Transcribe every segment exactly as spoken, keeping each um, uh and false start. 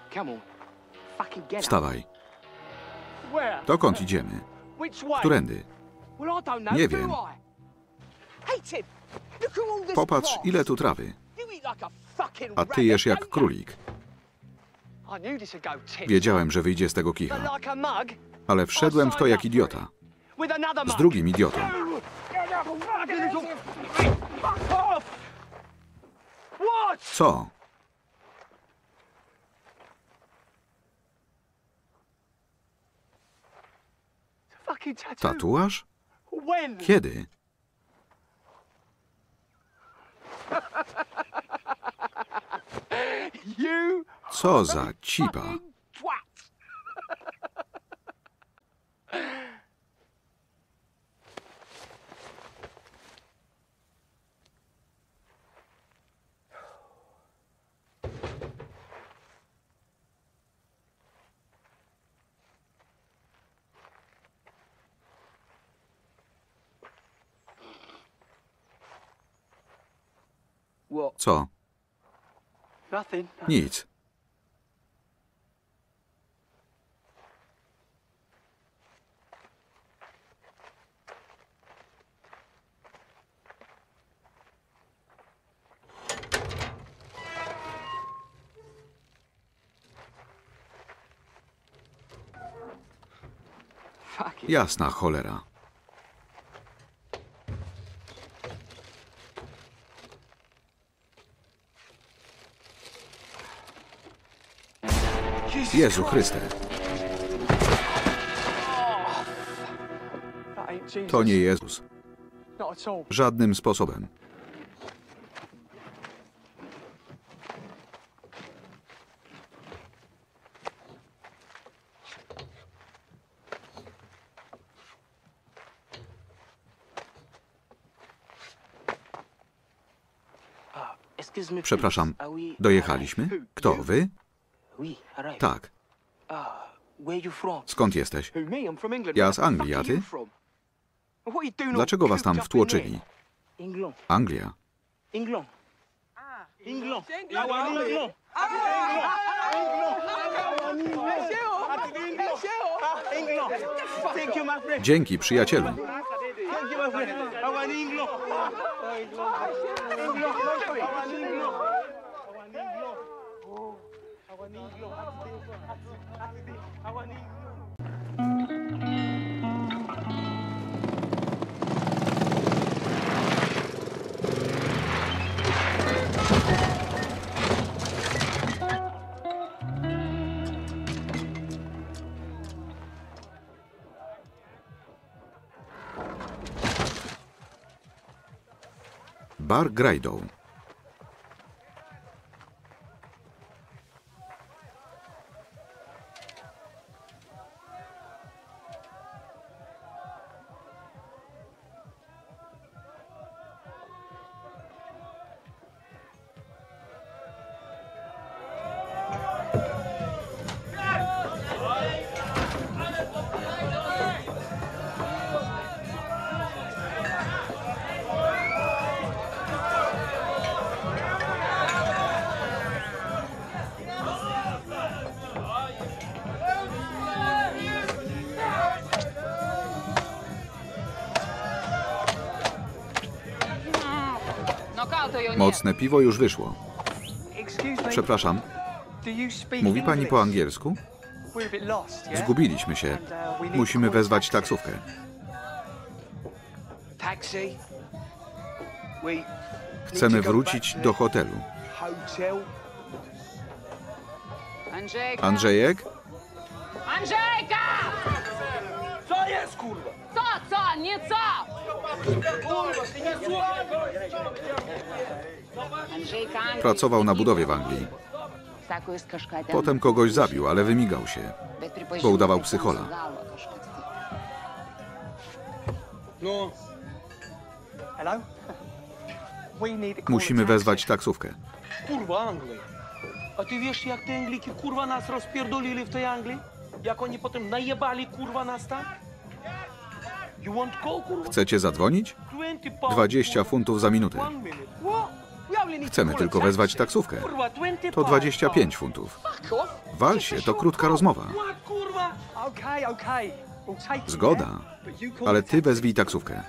Wstawaj. Dokąd idziemy? Którędy? Nie wiem. Popatrz, ile tu trawy. A ty jesz jak królik. Wiedziałem, że wyjdzie z tego kicha. Ale wszedłem w to jak idiota. Z drugim idiotą. Co? Tatuaż? Kiedy? Co za cipa. Co? Nic. Jasna cholera. Jezu Chryste. To nie Jezus. Żadnym sposobem. Przepraszam, dojechaliśmy? Kto, wy? Tak. Skąd jesteś? Ja z Anglii, a ty? Dlaczego was tam wtłoczyli? Anglia. Dzięki, przyjacielu. Bar Graidow. Mocne piwo już wyszło. Przepraszam. Mówi pani po angielsku? Zgubiliśmy się. Musimy wezwać taksówkę. Chcemy wrócić do hotelu. Andrzejek? Andrzejka! Co jest, kurwa? Co, co, nie co? Pracował na budowie w Anglii. Potem kogoś zabił, ale wymigał się, bo udawał psychola. No. Musimy wezwać taksówkę. Kurwa, Anglii. A ty wiesz, jak te Angliki, kurwa, nas rozpierdolili w tej Anglii? Jak oni potem najebali, kurwa, nas tam? Chcecie zadzwonić? dwadzieścia funtów za minutę. Chcemy tylko wezwać taksówkę. Kurwa, dwadzieścia pięć. To dwadzieścia pięć funtów. Wal się, to krótka rozmowa. What, kurwa? Zgoda, ale ty wezwij taksówkę.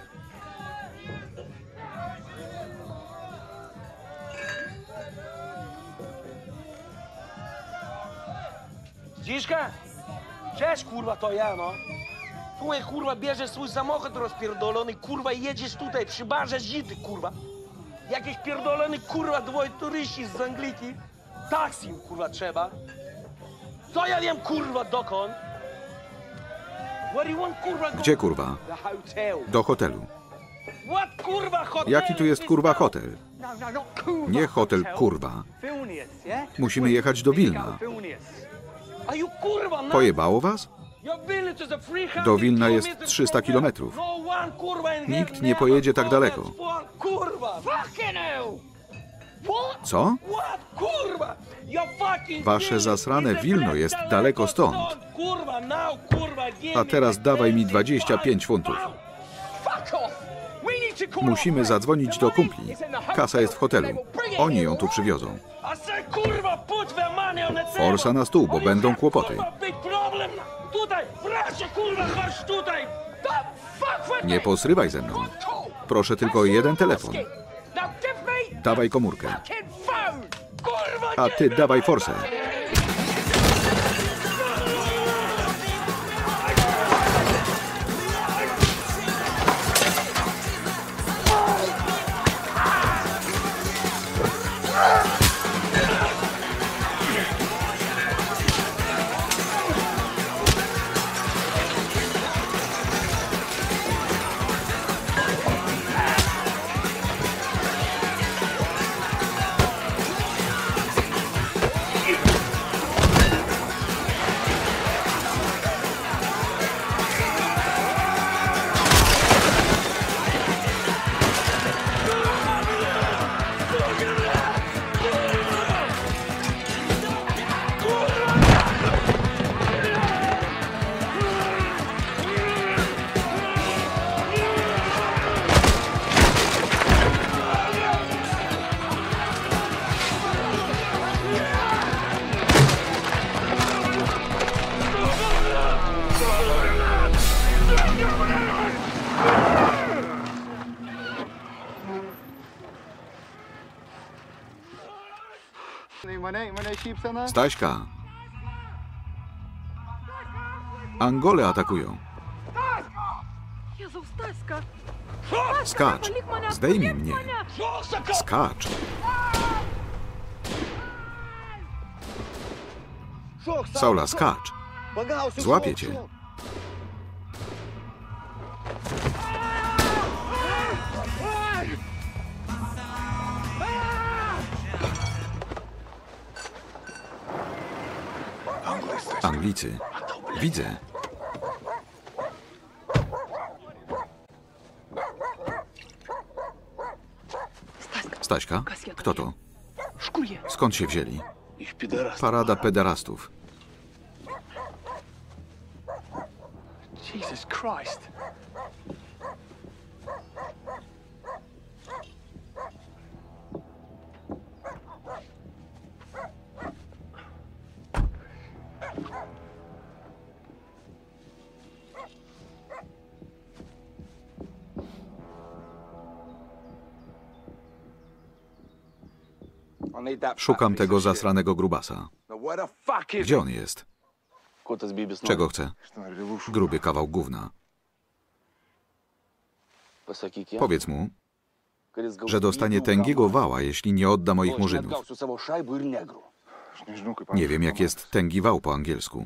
Zdziszka? Cześć, kurwa, to ja, no. Słuchaj, kurwa, bierzesz swój samochód rozpierdolony, kurwa, i jedziesz tutaj przy barze Zity, kurwa. Jakiś pierdolony, kurwa, dwoje turyści z Angliki. Taksi, kurwa, trzeba. Co ja wiem, kurwa, dokąd? Where do you want, kurwa, go? Gdzie kurwa? The hotel. Do hotelu. What, kurwa, hotel? Jaki tu jest kurwa hotel? Nie hotel kurwa. Musimy jechać do Wilna. Are you, kurwa, no? Pojebało was? Your village is a three hundred Do Wilna jest kilometers trzysta from kilometrów. here. No one, kurwa, in Nikt here nie never pojedzie tak saw daleko. that spot, kurwa. Fucking hell! What? Co? What, kurwa? Your fucking Wasze village zasrane is a Wilno black jest daleko daleko stąd. Kurwa, now, kurwa, give A me teraz the dawaj mi crazy dwadzieścia pięć funtów. pound. Fuck off! We need to call Musimy our zadzwonić do kumpli. Kasa jest w hotelu. Oni ją tu przywiozą. I said, kurwa, put the money on the table. Forsa na stół, bo Or you będą have, kłopoty. kurwa, big problem. Tutaj, bracie, kurwa, chodź tutaj. The fuck with Nie me. posrywaj ze mną. Proszę tylko o jeden telefon. Now give me Dawaj komórkę. fucking phone. Kurwa, A ty dawaj forsę. Staśka. Angole atakują. Jezu, Staśka! Skacz. Zdejmij mnie. Skacz. Saula, skacz. Złapię cię. Anglicy. Widzę. Staśka? Kto to? Skąd się wzięli? Parada pederastów. Jesus Christ. Szukam tego zasranego grubasa. Gdzie on jest? Czego chce? Gruby kawał gówna. Powiedz mu, że dostanie tęgiego wała, jeśli nie odda moich murzynów. Nie wiem, jak jest tęgi wał po angielsku.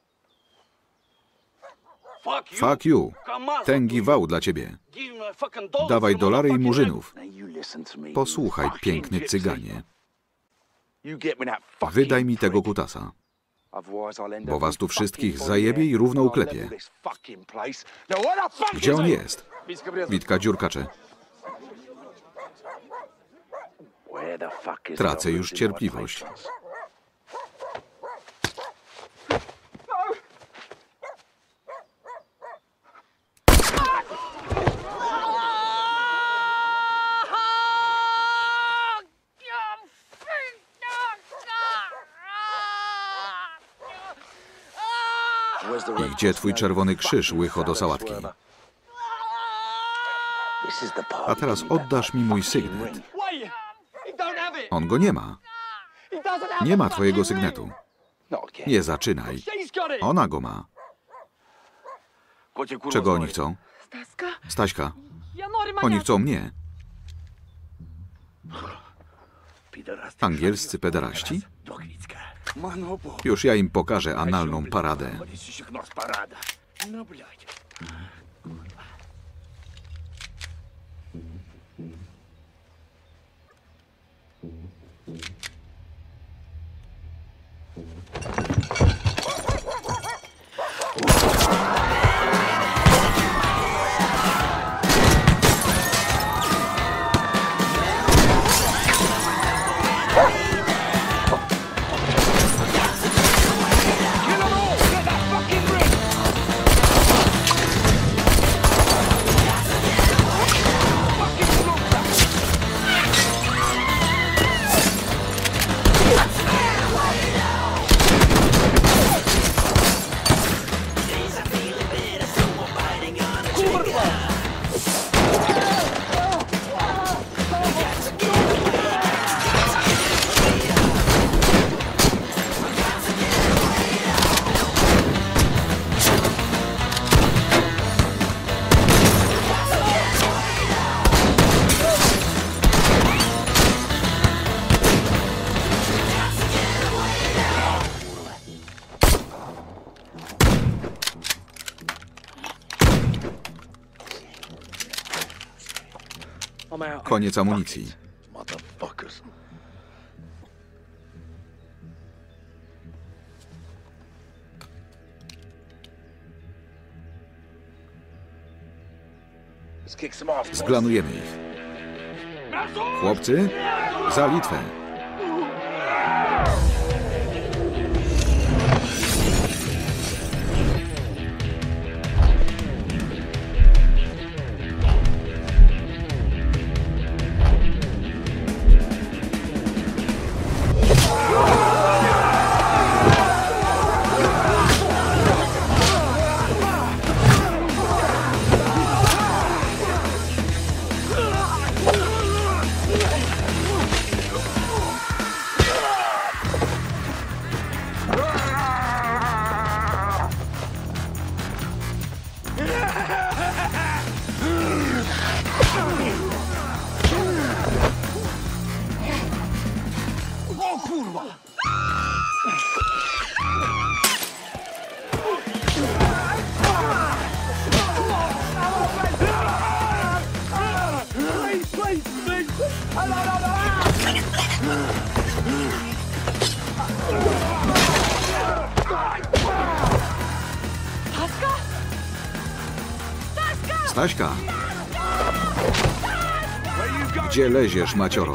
Fuck you. Tęgi wał dla ciebie. Dawaj dolary i murzynów. Posłuchaj, piękny cyganie. Wydaj mi tego kutasa, bo was tu wszystkich zajebie i równo uklepie. Gdzie on jest? Witka dziurkacze. Tracę już cierpliwość. I gdzie twój czerwony krzyż, łycho do sałatki? A teraz oddasz mi mój sygnet. On go nie ma. Nie ma twojego sygnetu. Nie zaczynaj. Ona go ma. Czego oni chcą? Staśka, oni chcą mnie. Angielscy pederaści? Już ja im pokażę analną paradę. Koniec amunicji. Splanujemy ich. Chłopcy, za Litwę. Staśka! Gdzie leziesz, macioro?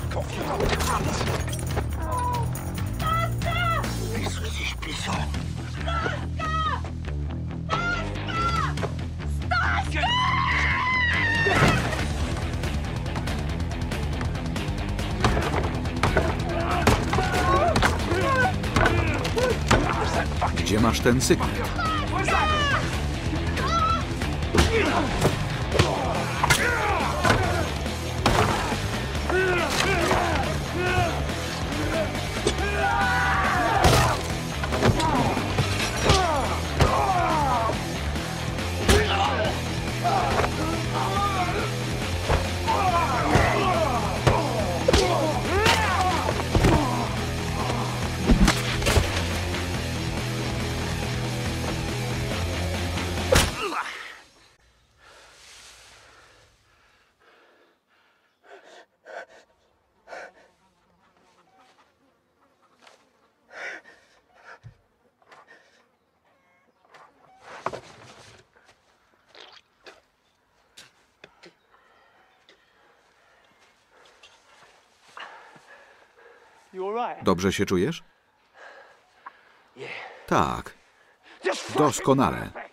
Gdzie masz ten sygnet? Dobrze się czujesz? Tak. Doskonale.